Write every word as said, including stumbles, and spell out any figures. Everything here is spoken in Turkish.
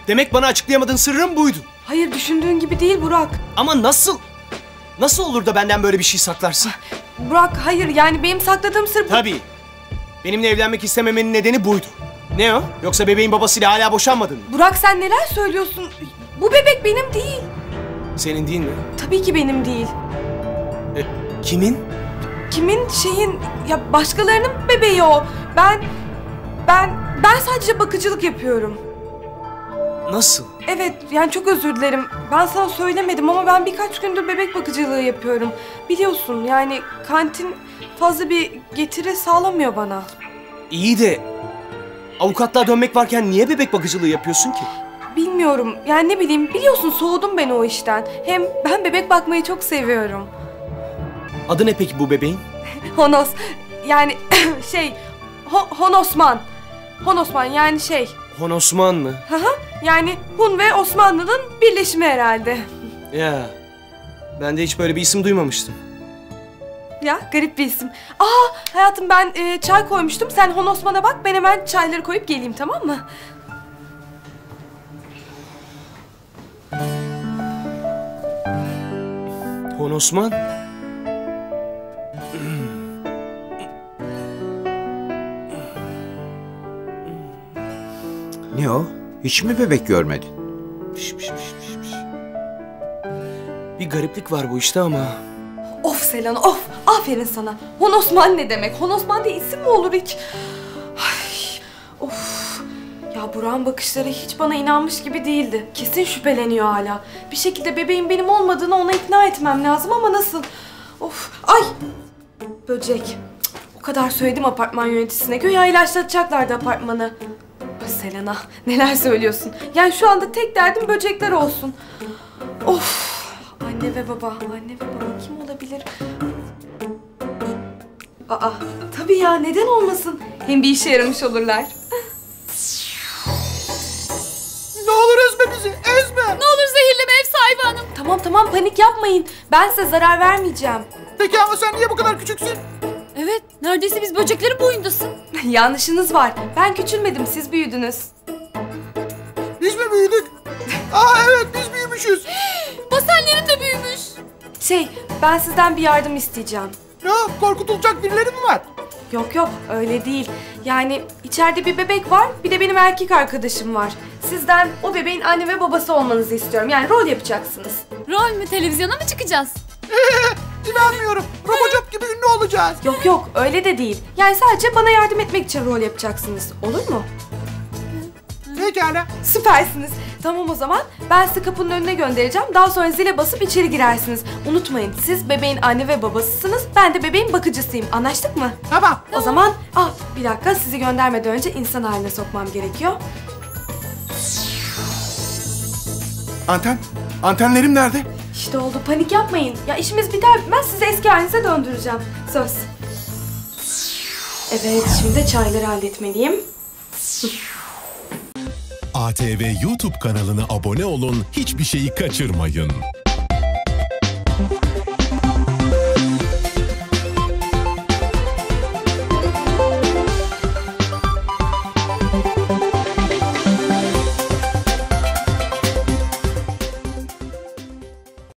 Demek bana açıklayamadığın sırrın buydu. Hayır, düşündüğün gibi değil Burak. Ama nasıl? Nasıl olur da benden böyle bir şey saklarsın? Burak, hayır, yani benim sakladığım sır bu. Tabii. Benimle evlenmek istememenin nedeni buydu. Ne o? Yoksa bebeğin babasıyla hala boşanmadın mı? Burak, sen neler söylüyorsun? Bu bebek benim değil. Senin değil mi? Tabii ki benim değil. E, kimin? Kimin, şeyin, ya başkalarının bebeği o. Ben, ben, ben sadece bakıcılık yapıyorum. Nasıl? Evet, yani çok özür dilerim. Ben sana söylemedim ama ben birkaç gündür bebek bakıcılığı yapıyorum. Biliyorsun, yani kantin fazla bir getiri sağlamıyor bana. İyi de avukatlığa dönmek varken niye bebek bakıcılığı yapıyorsun ki? Bilmiyorum, yani ne bileyim, biliyorsun soğudum ben o işten. Hem ben bebek bakmayı çok seviyorum. Adı ne peki bu bebeğin? Honos, yani şey, Ho Honosman. Honosman yani şey. Honosman mı? Hı hı, yani Hun ve Osmanlı'nın birleşimi herhalde. Ya, ben de hiç böyle bir isim duymamıştım. Ya, garip bir isim. Aa, hayatım ben e, çay koymuştum. Sen Honosman'a bak, ben hemen çayları koyup geleyim, tamam mı? Honosman? Ne o? Hiç mi bebek görmedin? Piş, piş, piş, piş, piş. Bir gariplik var bu işte ama. Of Selena, of! Aferin sana. Honosman ne demek? Honosman diye isim mi olur hiç? Ay, of! Ya Burak'ın bakışları hiç bana inanmış gibi değildi. Kesin şüpheleniyor hala. Bir şekilde bebeğin benim olmadığını ona ikna etmem lazım ama nasıl? Of! Ay! Böcek. Cık, o kadar söyledim apartman yöneticisine. Güya ilaçlatacaklardı apartmanı. Selena, neler söylüyorsun? Yani şu anda tek derdim böcekler olsun. Of! Anne ve baba, anne ve baba kim olabilir? Aa, tabii ya, neden olmasın? Hem bir işe yaramış olurlar. Ne olur ezme bizi, ezme! Ne olur zehirleme ev sahibi hanım. Tamam tamam, panik yapmayın. Ben size zarar vermeyeceğim. Peki ama sen niye bu kadar küçüksün? Evet, neredeyse biz böceklerin boyundasın. Yanlışınız var. Ben küçülmedim, siz büyüdünüz. Biz mi büyüdük? Aa evet, biz büyümüşüz. Basenlerin de büyümüş. Şey, ben sizden bir yardım isteyeceğim. Ya korkutulacak birileri mi var? Yok yok, öyle değil. Yani içeride bir bebek var, bir de benim erkek arkadaşım var. Sizden o bebeğin anne ve babası olmanızı istiyorum. Yani rol yapacaksınız. Rol mü, televizyona mı çıkacağız? İnanmıyorum. Robocop gibi ünlü olacağız. Yok yok, öyle de değil. Yani sadece bana yardım etmek için rol yapacaksınız. Olur mu? Pekala. Süpersiniz. Tamam o zaman. Ben sizi kapının önüne göndereceğim. Daha sonra zile basıp içeri girersiniz. Unutmayın, siz bebeğin anne ve babasısınız. Ben de bebeğin bakıcısıyım. Anlaştık mı? Tamam. O zaman, ah bir dakika, sizi göndermeden önce insan haline sokmam gerekiyor. Anten? Antenlerim nerede? İşte oldu, panik yapmayın. Ya işimiz biter bitmez sizi eski halinize döndüreceğim. Söz. Evet, şimdi de çayları halletmeliyim. A T V YouTube kanalına abone olun, hiçbir şeyi kaçırmayın.